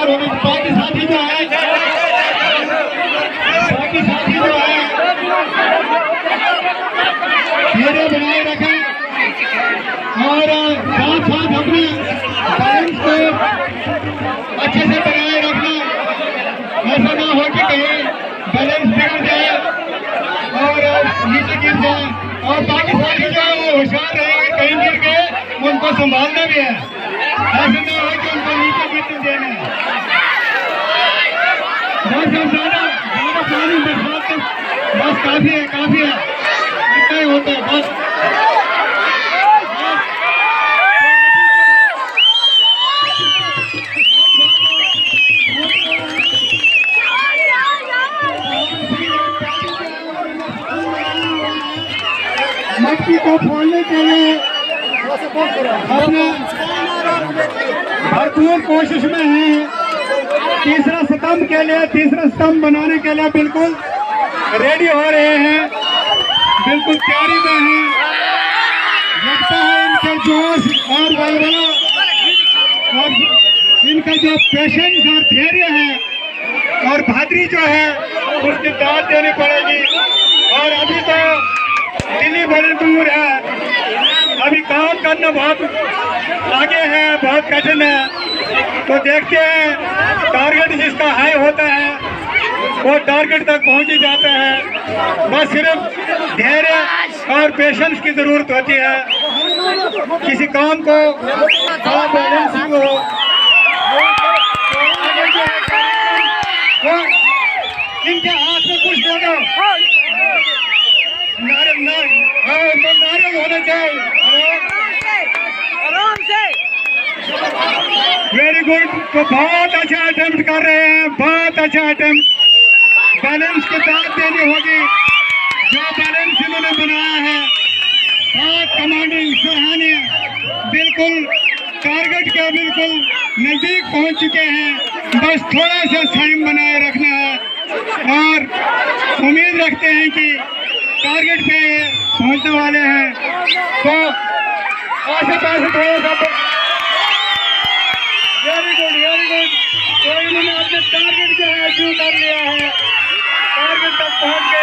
बाकी साथी जो है धैर्य बनाए रखें और साथ साथ अपने बैलेंस को अच्छे से बनाए रखना। ऐसा ना हो कि कहीं बैलेंस बिगड़ जाए और नीचे गिर जाए। और बाकी साथी जो है वो होशियार रहेंगे, कहीं गिर गए उनको संभालना भी है। ऐसा ना हो कि उनको नीचे गिरने देना है। बस ज्यादा पानी बरसात बस काफी है, इतना ही होता है बस। मटकी को फोड़ने के लिए अपने भरपूर कोशिश में है। तीसरा स्तंभ बनाने के लिए बिल्कुल रेडी हो रहे हैं, बिल्कुल तैयारी में हैं। लगता है इनका जोश और बलबला और इनका जो पेशेंस और धैर्य है और बहादुरी जो है उसकी दाद देनी पड़ेगी। और अभी तो दिल्ली बड़ी दूर है, अभी काम करना बहुत आगे है, बहुत कठिन है। तो देखते हैं टारगेट जिसका हाई होता है वो टारगेट तक पहुंच ही जाता है। बस सिर्फ धैर्य और पेशेंस की जरूरत होती है किसी काम को बैलेंसिंग हो। इनके हाथ में कुछ दे दो, नारे होने चाहिए। आराम से वेरी गुड। तो बहुत अच्छा अटेम्प्ट कर रहे हैं, बहुत अच्छा अटेम्प्ट। बैलेंस को दाद देनी होगी। जो बैलेंस इन्होंने बनाया है बहुत कमांडिंग, सराहनीय, बिल्कुल टारगेट के बिल्कुल नजदीक पहुंच चुके हैं। बस थोड़ा सा टाइम बनाए रखना है और उम्मीद रखते हैं कि टारगेट पे पहुंचने वाले हैं। तो आसे पास थोड़ा सा वेरी गुड। तो इन्होंने अपने टारगेट जो है अचीव कर लिया है, टारगेट तक पहुंच गए।